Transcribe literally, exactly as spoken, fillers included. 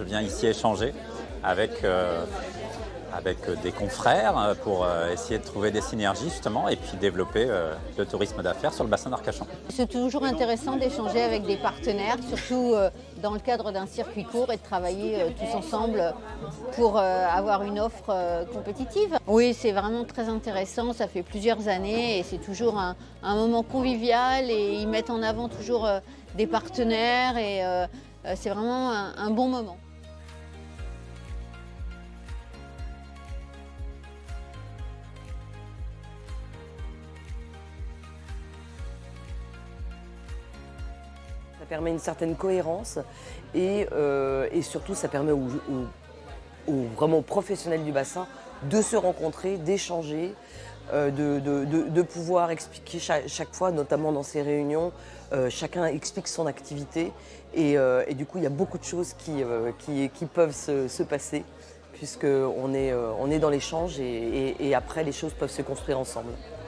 viens ici échanger avec, euh, avec des confrères pour essayer de trouver des synergies justement et puis développer euh, le tourisme d'affaires sur le bassin d'Arcachon. C'est toujours intéressant d'échanger avec des partenaires, surtout euh, dans le cadre d'un circuit court et de travailler euh, tous ensemble pour euh, avoir une offre euh, compétitive. Oui, c'est vraiment très intéressant, ça fait plusieurs années et c'est toujours un, un moment convivial et ils mettent en avant toujours euh, des partenaires et euh, c'est vraiment un, un bon moment. Ça permet une certaine cohérence et, euh, et surtout ça permet aux, aux, aux, vraiment aux professionnels du bassin de se rencontrer, d'échanger, euh, de, de, de, de pouvoir expliquer chaque, chaque fois, notamment dans ces réunions, euh, chacun explique son activité et, euh, et du coup il y a beaucoup de choses qui, euh, qui, qui peuvent se, se passer puisqu'on est, euh, on est dans l'échange et, et, et après les choses peuvent se construire ensemble.